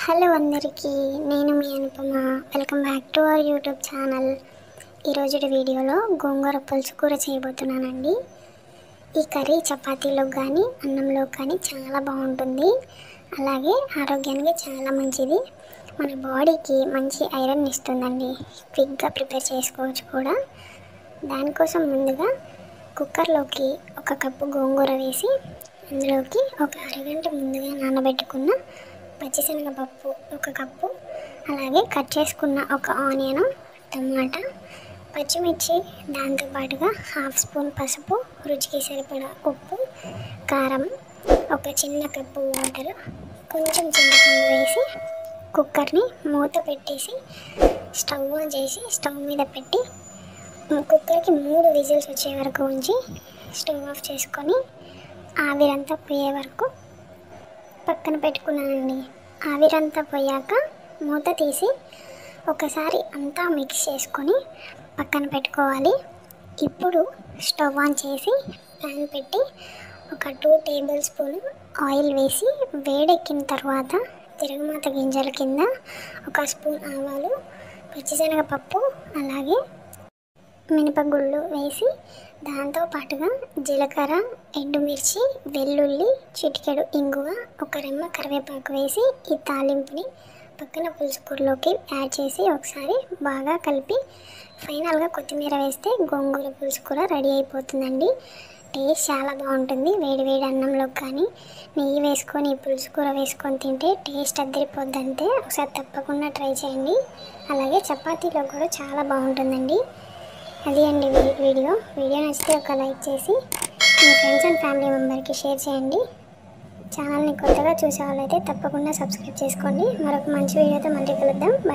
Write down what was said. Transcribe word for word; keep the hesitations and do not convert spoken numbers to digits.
Hello అందరికీ, నేను మీ Anupama. Welcome back to our YouTube channel. ఈరోజు వీడియోలో గోంగూర పులుసు కూర చేయబోతున్నానండి. ఈ కర్రీ చపాతీలో కానీ అన్నంలో కానీ చాలా బాగుంటుంది. అలాగే ఆరోగ్యానికి చాలా మంచిది. మన బాడీకి మంచి ఐరన్ ఇస్తుందండి. క్విక్గా ప్రిపేర్ చేసుకోవచ్చు కూడా. దానికోసం ముందుగా కుక్కర్లోకి ఒక కప్పు గోంగూర వేసి అందులోకి ఒక అరగంట ముందుగా నానబెట్టుకున్న పచ్చిశనగపప్పు ఒక కప్పు, అలాగే కట్ చేసుకున్న ఒక ఆనియన్, టమాటా, పచ్చిమిర్చి, దాంతోపాటుగా హాఫ్ స్పూన్ పసుపు, రుచికి సరిపడా ఉప్పు, కారం, ఒక చిన్న కప్పు వాటర్, కొంచెం చింతపండు వేసి కుక్కర్ని మూత పెట్టేసి స్టవ్ ఆన్ చేసి స్టవ్ మీద పెట్టి కుక్కర్కి మూడు విజిల్స్ వచ్చే వరకు ఉంచి స్టవ్ ఆఫ్ చేసుకొని ఆవిరంతా పోయే వరకు పక్కన పెట్టుకున్నానండి. ఆవిరంతా పోయాక మూత తీసి ఒకసారి అంతా మిక్స్ చేసుకొని పక్కన పెట్టుకోవాలి. ఇప్పుడు స్టవ్ ఆన్ చేసి ప్యాన్ పెట్టి ఒక టూ టేబుల్ స్పూన్ ఆయిల్ వేసి వేడెక్కిన తర్వాత తిరగమాత గింజల కింద ఒక స్పూన్ ఆవాలు, పచ్చిశనగపప్పు, అలాగే మినపగుళ్ళు వేసి దాంతో పాటుగా జీలకర్ర, ఎండుమిర్చి, వెల్లుల్లి, చిటికెడు ఇంగువ, ఒక రెమ్మ కరివేపాకు వేసి ఈ తాలింపుని పక్కన పులుసుకూరలోకి యాడ్ చేసి ఒకసారి బాగా కలిపి ఫైనల్గా కొత్తిమీర వేస్తే గోంగూర పులుసుకూర రెడీ అయిపోతుందండి. టేస్ట్ చాలా బాగుంటుంది. వేడి వేడి అన్నంలో కానీ నెయ్యి వేసుకొని ఈ పులుసుకూర వేసుకొని తింటే టేస్ట్ అద్దరిపోద్ది. అంతే, ఒకసారి తప్పకుండా ట్రై చేయండి. అలాగే చపాతీలో కూడా చాలా బాగుంటుందండి. అది అండి వీడియో వీడియో నచ్చితే ఒక లైక్ చేసి మీ ఫ్రెండ్స్ అండ్ ఫ్యామిలీ మెంబర్కి షేర్ చేయండి. ఛానల్ని కొత్తగా చూసే వాళ్ళైతే తప్పకుండా సబ్స్క్రైబ్ చేసుకోండి. మరొక మంచి వీడియోతో మళ్ళీ కలుద్దాం.